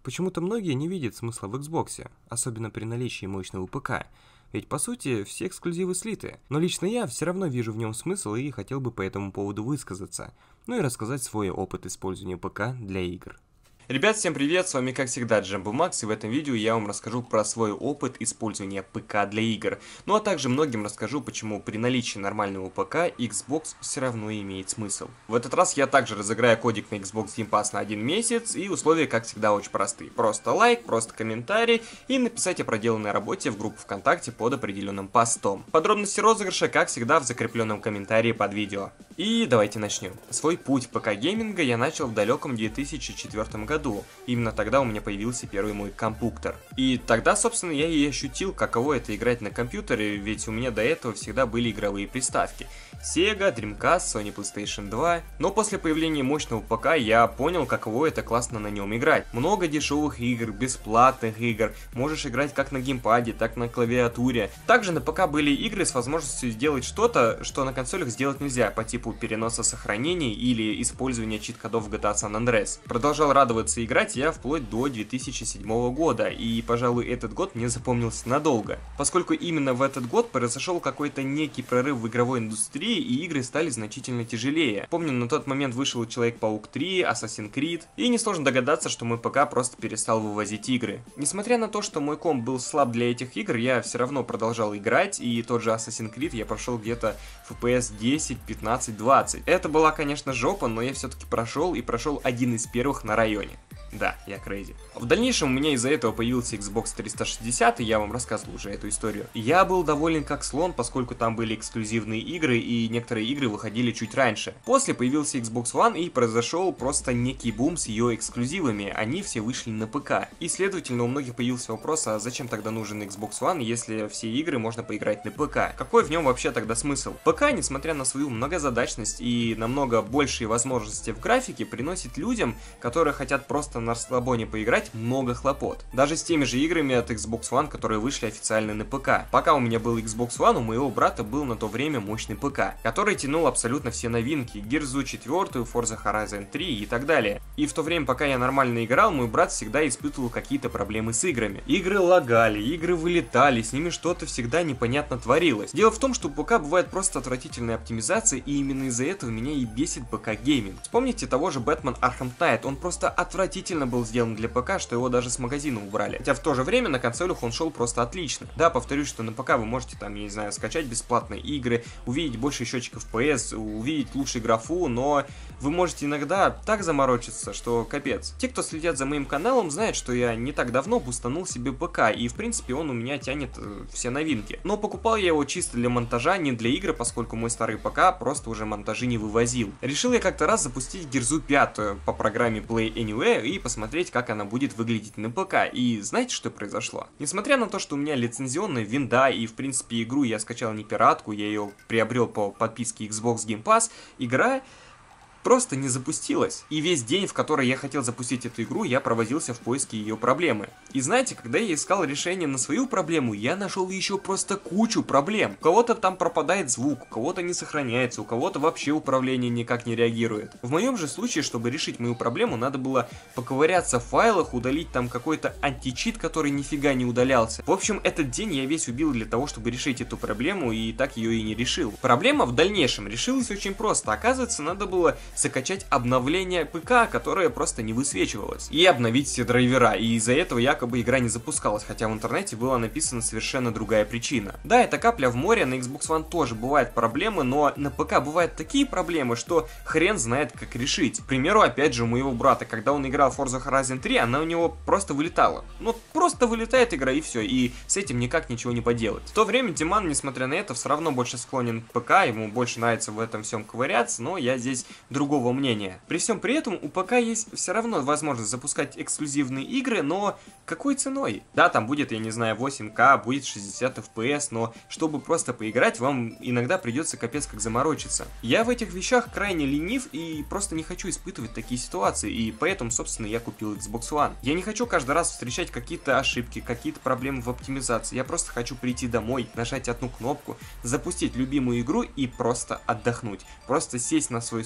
Почему-то многие не видят смысла в Xbox, особенно при наличии мощного ПК. Ведь по сути все эксклюзивы слиты, но лично я все равно вижу в нем смысл и хотел бы по этому поводу высказаться, ну и рассказать свой опыт использования ПК для игр. Ребят, всем привет, с вами как всегда Джамбо Макс, и в этом видео я вам расскажу про свой опыт использования ПК для игр. Ну а также многим расскажу, почему при наличии нормального ПК Xbox все равно имеет смысл. В этот раз я также разыграю кодик на Xbox Game Pass на 1 месяц, и условия как всегда очень простые. Просто лайк, просто комментарий и написать о проделанной работе в группу ВКонтакте под определенным постом. Подробности розыгрыша как всегда в закрепленном комментарии под видео. И давайте начнем. Свой путь в ПК-гейминга я начал в далеком 2004 году. Именно тогда у меня появился первый мой компьютер. И тогда, собственно, я и ощутил, каково это играть на компьютере, ведь у меня до этого всегда были игровые приставки. Sega, Dreamcast, Sony PlayStation 2. Но после появления мощного ПК я понял, каково это классно на нем играть. Много дешевых игр, бесплатных игр. Можешь играть как на геймпаде, так на клавиатуре. Также на ПК были игры с возможностью сделать что-то, что на консолях сделать нельзя, по типу переноса сохранений или использования чит-кодов в GTA San Andreas. Продолжал радоваться играть я вплоть до 2007 года, и, пожалуй, этот год мне запомнился надолго, поскольку именно в этот год произошел какой-то некий прорыв в игровой индустрии, и игры стали значительно тяжелее. Помню, на тот момент вышел Человек-паук 3, Assassin's Creed, и несложно догадаться, что мой ПК просто перестал вывозить игры. Несмотря на то, что мой комп был слаб для этих игр, я все равно продолжал играть, и тот же Assassin's Creed я прошел где-то FPS 10, 15, 20. Это была, конечно, жопа, но я все-таки прошел, и прошел один из первых на районе. Да, я крейзи. В дальнейшем у меня из-за этого появился Xbox 360, и я вам рассказывал уже эту историю. Я был доволен как слон, поскольку там были эксклюзивные игры, и некоторые игры выходили чуть раньше. После появился Xbox One, и произошел просто некий бум с ее эксклюзивами. Они все вышли на ПК. И, следовательно, у многих появился вопрос, а зачем тогда нужен Xbox One, если все игры можно поиграть на ПК? Какой в нем вообще тогда смысл? ПК, несмотря на свою многозадачность и намного большие возможности в графике, приносит людям, которые хотят просто на расслабоне поиграть, много хлопот. Даже с теми же играми от Xbox One, которые вышли официально на ПК. Пока у меня был Xbox One, у моего брата был на то время мощный ПК, который тянул абсолютно все новинки, Gears 4, Forza Horizon 3 и так далее. И в то время, пока я нормально играл, мой брат всегда испытывал какие-то проблемы с играми. Игры лагали, игры вылетали, с ними что-то всегда непонятно творилось. Дело в том, что у ПК бывает просто отвратительная оптимизация, и именно из-за этого меня и бесит ПК-гейминг. Вспомните того же Batman Arkham Knight, он просто отвратительно был сделан для ПК, что его даже с магазина убрали. Хотя в то же время на консолях он шел просто отлично. Да, повторюсь, что на ПК вы можете там, я не знаю, скачать бесплатные игры, увидеть больше счетчиков PS, увидеть лучшую графу, но вы можете иногда так заморочиться, что капец. Те, кто следят за моим каналом, знают, что я не так давно бустанул себе ПК, и в принципе он у меня тянет все новинки. Но покупал я его чисто для монтажа, не для игр, поскольку мой старый ПК просто уже монтажи не вывозил. Решил я как-то раз запустить Gears 5 по программе Play Anywhere и посмотреть, как она будет выглядеть на ПК. И знаете, что произошло? Несмотря на то, что у меня лицензионная винда, и в принципе игру я скачал не пиратку, я ее приобрел по подписке Xbox Game Pass, игра просто не запустилась. И весь день, в который я хотел запустить эту игру, я провозился в поиске ее проблемы. И знаете, когда я искал решение на свою проблему, я нашел еще просто кучу проблем. У кого-то там пропадает звук, у кого-то не сохраняется, у кого-то вообще управление никак не реагирует. В моем же случае, чтобы решить мою проблему, надо было поковыряться в файлах, удалить там какой-то античит, который нифига не удалялся. В общем, этот день я весь убил для того, чтобы решить эту проблему, и так ее и не решил. Проблема в дальнейшем решилась очень просто. Оказывается, надо было закачать обновление ПК, которое просто не высвечивалось, и обновить все драйвера, и из-за этого якобы игра не запускалась, хотя в интернете была написана совершенно другая причина. Да, это капля в море, на Xbox One тоже бывают проблемы, но на ПК бывают такие проблемы, что хрен знает как решить. К примеру, опять же, у моего брата, когда он играл в Forza Horizon 3, она у него просто вылетала. Ну, просто вылетает игра и все, и с этим никак ничего не поделать. В то время Диман, несмотря на это, все равно больше склонен к ПК, ему больше нравится в этом всем ковыряться, но я здесь другого мнения. При всем при этом у ПК есть все равно возможность запускать эксклюзивные игры, но какой ценой? Да, там будет, я не знаю, 8К, будет 60 FPS, но чтобы просто поиграть, вам иногда придется капец как заморочиться. Я в этих вещах крайне ленив и просто не хочу испытывать такие ситуации, и поэтому, собственно, я купил Xbox One. Я не хочу каждый раз встречать какие-то ошибки, какие-то проблемы в оптимизации. Я просто хочу прийти домой, нажать одну кнопку, запустить любимую игру и просто отдохнуть. Просто сесть на свой стул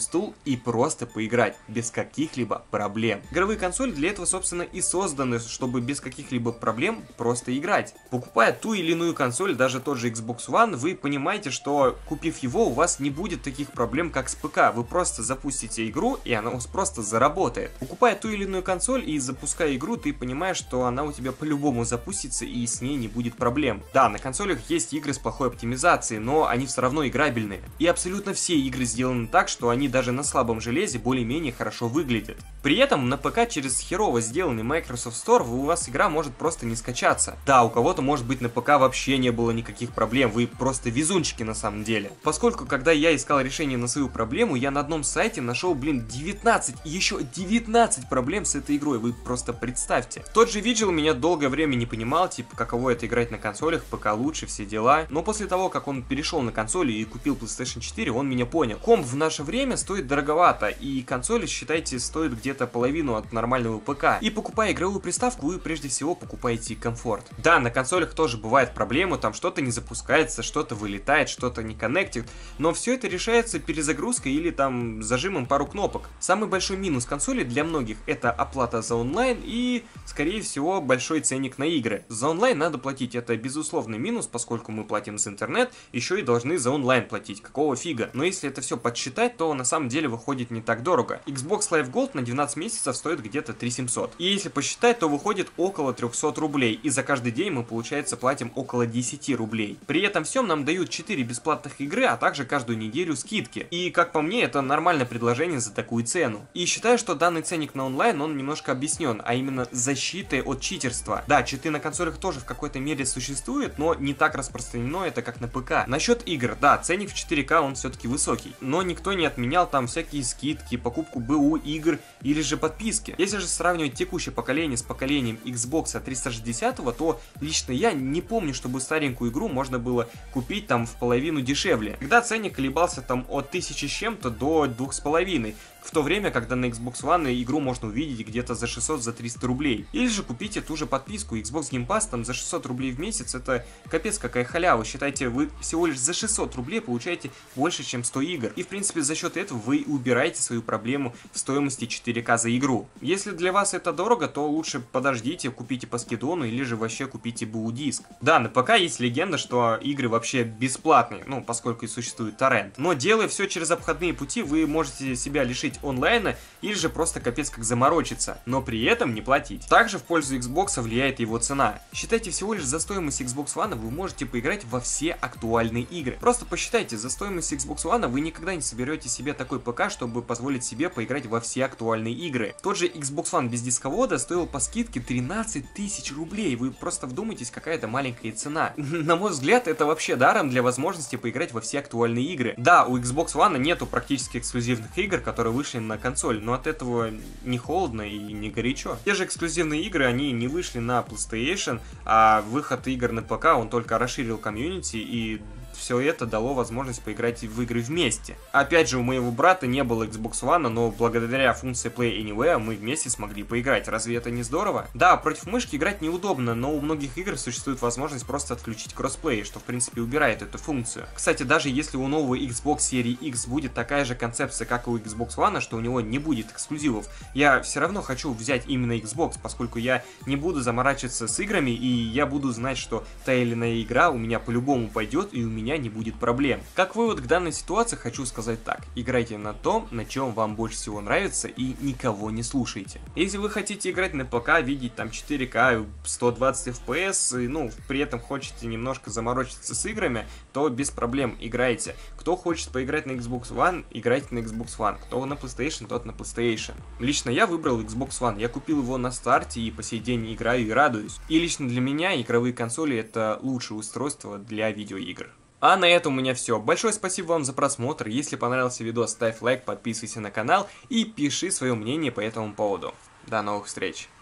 и просто поиграть без каких-либо проблем. Игровые консоли для этого, собственно, и созданы, чтобы без каких-либо проблем просто играть. Покупая ту или иную консоль, даже тот же Xbox One, вы понимаете, что купив его, у вас не будет таких проблем, как с ПК. Вы просто запустите игру, и она у вас просто заработает. Покупая ту или иную консоль и запуская игру, ты понимаешь, что она у тебя по-любому запустится, и с ней не будет проблем. Да, на консолях есть игры с плохой оптимизацией, но они все равно играбельные. И абсолютно все игры сделаны так, что они даже на слабом железе более-менее хорошо выглядят. При этом на ПК через херово сделанный Microsoft Store у вас игра может просто не скачаться. Да, у кого-то может быть на ПК вообще не было никаких проблем, вы просто везунчики на самом деле. Поскольку, когда я искал решение на свою проблему, я на одном сайте нашел, 19 проблем с этой игрой, вы просто представьте. Тот же Vigil меня долгое время не понимал, типа, каково это играть на консолях, ПК лучше, все дела. Но после того, как он перешел на консоли и купил PlayStation 4, он меня понял. Комп в наше время стоит дороговато, и консоли, считайте, стоят где-то половину от нормального ПК. И покупая игровую приставку, вы прежде всего покупаете комфорт. Да, на консолях тоже бывают проблемы, там что-то не запускается, что-то вылетает, что-то не коннектит, но все это решается перезагрузкой или там зажимом пару кнопок. Самый большой минус консоли для многих — это оплата за онлайн и, скорее всего, большой ценник на игры. За онлайн надо платить, это безусловный минус, поскольку мы платим за интернет, еще и должны за онлайн платить, какого фига. Но если это все подсчитать, то на самом деле выходит не так дорого. Xbox Live Gold на 12 месяцев стоит где-то 3700. И если посчитать, то выходит около 300 рублей, и за каждый день мы, получается, платим около 10 рублей. При этом всем нам дают 4 бесплатных игры, а также каждую неделю скидки. И, как по мне, это нормальное предложение за такую цену. И считаю, что данный ценник на онлайн, он немножко объяснен, а именно защитой от читерства. Да, читы на консолях тоже в какой-то мере существуют, но не так распространено это, как на ПК. Насчет игр, да, ценник в 4К он все-таки высокий, но никто не отменял там всякие скидки, покупку БУ игр или же подписки. Если же сравнивать текущее поколение с поколением Xbox 360, то лично я не помню, чтобы старенькую игру можно было купить там в половину дешевле. Когда ценник колебался там от 1000 с чем-то до 2500. В то время, когда на Xbox One игру можно увидеть где-то за 600, за 300 рублей. Или же купите ту же подписку Xbox Game Pass там за 600 рублей в месяц, это капец какая халява. Считайте, вы всего лишь за 600 рублей получаете больше, чем 100 игр. И в принципе за счет этого вы убираете свою проблему в стоимости 4К за игру. Если для вас это дорого, то лучше подождите, купите по скидону или же вообще купите БУ диск. Да, на ПК есть легенда, что игры вообще бесплатные, ну поскольку и существует торрент. Но делая все через обходные пути, вы можете себя лишить онлайна или же просто капец как заморочиться, но при этом не платить. Также в пользу Xbox влияет его цена. Считайте, всего лишь за стоимость Xbox One вы можете поиграть во все актуальные игры. Просто посчитайте, за стоимость Xbox One вы никогда не соберете себе такой ПК, чтобы позволить себе поиграть во все актуальные игры. Тот же Xbox One без дисковода стоил по скидке 13 тысяч рублей. Вы просто вдумайтесь, какая это маленькая цена. На мой взгляд, это вообще даром для возможности поиграть во все актуальные игры. Да, у Xbox One нету практически эксклюзивных игр, которые вышли на консоль, но от этого не холодно и не горячо. Те же эксклюзивные игры, они не вышли на PlayStation, а выход игр на ПК, он только расширил комьюнити, и все это дало возможность поиграть в игры вместе. Опять же, у моего брата не было Xbox One, но благодаря функции Play Anywhere мы вместе смогли поиграть. Разве это не здорово? Да, против мышки играть неудобно, но у многих игр существует возможность просто отключить кроссплей, что в принципе убирает эту функцию. Кстати, даже если у нового Xbox серии X будет такая же концепция, как и у Xbox One, что у него не будет эксклюзивов, я все равно хочу взять именно Xbox, поскольку я не буду заморачиваться с играми, и я буду знать, что та или иная игра у меня по-любому пойдет, и у меня не будет проблем. Как вывод к данной ситуации хочу сказать так: играйте на том, на чем вам больше всего нравится, и никого не слушайте. Если вы хотите играть на ПК, видеть там 4К, 120 FPS, и, ну, при этом хотите немножко заморочиться с играми, то без проблем играйте. Кто хочет поиграть на Xbox One, играйте на Xbox One. Кто на PlayStation, тот на PlayStation. Лично я выбрал Xbox One, я купил его на старте и по сей день играю и радуюсь. И лично для меня игровые консоли — это лучшее устройство для видеоигр. А на этом у меня все. Большое спасибо вам за просмотр. Если понравился видос, ставь лайк, подписывайся на канал и пиши свое мнение по этому поводу. До новых встреч!